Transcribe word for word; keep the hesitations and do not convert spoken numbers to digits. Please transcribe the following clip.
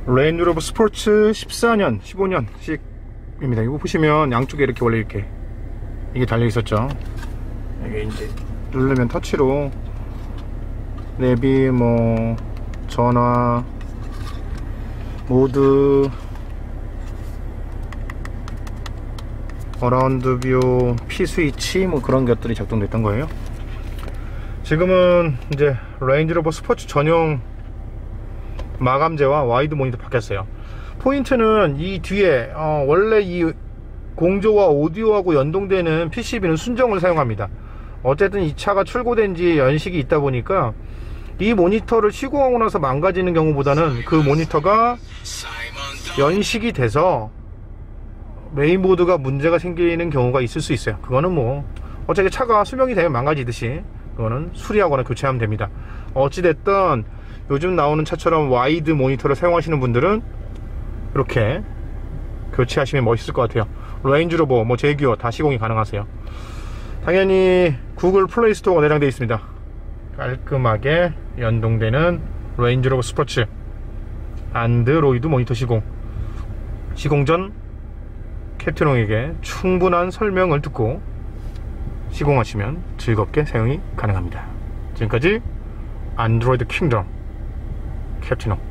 레인지로버 스포츠 십사 년, 십오 년씩입니다. 이거 보시면 양쪽에 이렇게 원래 이렇게 이게 달려 있었죠. 이게 이제 누르면 터치로 내비, 뭐 전화, 모드, 어라운드 뷰, P 스위치 뭐 그런 것들이 작동됐던 거예요. 지금은 이제 레인지로버 스포츠 전용 마감재와 와이드 모니터 바뀌었어요. 포인트는 이 뒤에 어 원래 이 공조와 오디오하고 연동되는 피씨비는 순정을 사용합니다. 어쨌든 이 차가 출고된 지 연식이 있다 보니까 이 모니터를 시공하고 나서 망가지는 경우보다는 그 모니터가 연식이 돼서 메인보드가 문제가 생기는 경우가 있을 수 있어요. 그거는 뭐 어차피 차가 수명이 되면 망가지듯이 그거는 수리하거나 교체하면 됩니다. 어찌됐든 요즘 나오는 차처럼 와이드 모니터를 사용하시는 분들은 이렇게 교체하시면 멋있을 것 같아요. 레인지로버, 뭐 제규어 다 시공이 가능하세요. 당연히 구글 플레이 스토어가 내장되어 있습니다. 깔끔하게 연동되는 레인지로버 스포츠 안드로이드 모니터 시공. 시공 전 캡틴홍에게 충분한 설명을 듣고 시공하시면 즐겁게 사용이 가능합니다. 지금까지 안드로이드 킹덤 캡틴홍